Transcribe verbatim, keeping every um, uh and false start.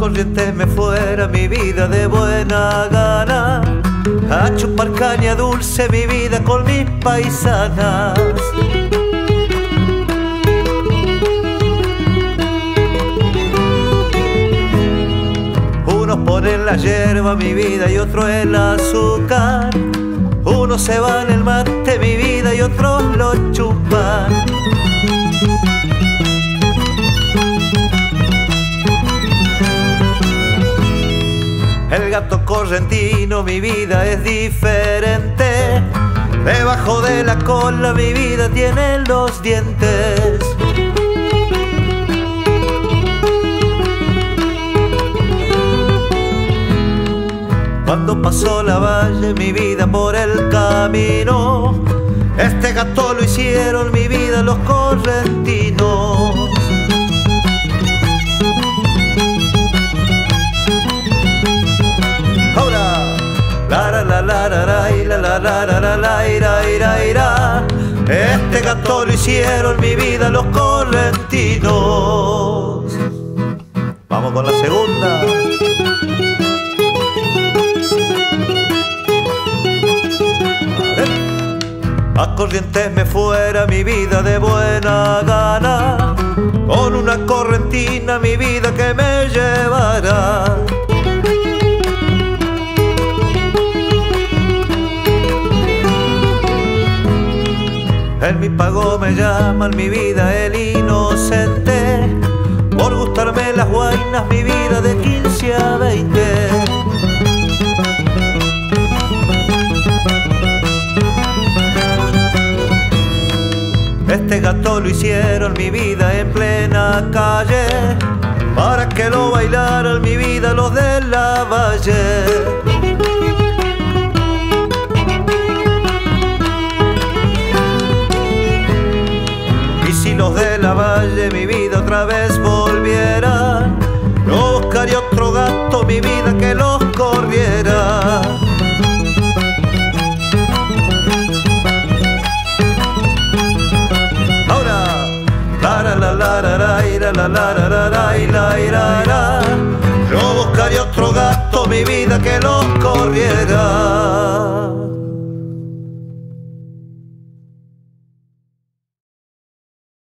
Corrientes me fuera mi vida de buena gana, a chupar caña dulce mi vida con mis paisanas. Unos ponen la hierba mi vida y otro el azúcar, unos se van el mate mi vida y otros lo chupan. El gato correntino mi vida es diferente, debajo de la cola mi vida tiene los dientes. Cuando pasó la valle mi vida por el camino, este gato lo hicieron mi vida los correntinos. La la la la la la la la la la la la. Este gato lo hicieron mi vida los correntinos. Vamos con la segunda. A Corrientes me fuera mi vida de buena gana, con una correntina mi vida que me llevará. En mi pago me llaman mi vida el inocente, por gustarme las guainas mi vida de quince a veinte. Este gato lo hicieron mi vida en plena calle, para que lo bailaran mi vida los de la valle. Si los de la valle mi vida otra vez volvieran, no buscaría otro gato mi vida que los corriera. Ahora, la la la la la la la la la la la, no buscaría otro gato mi vida que los corriera.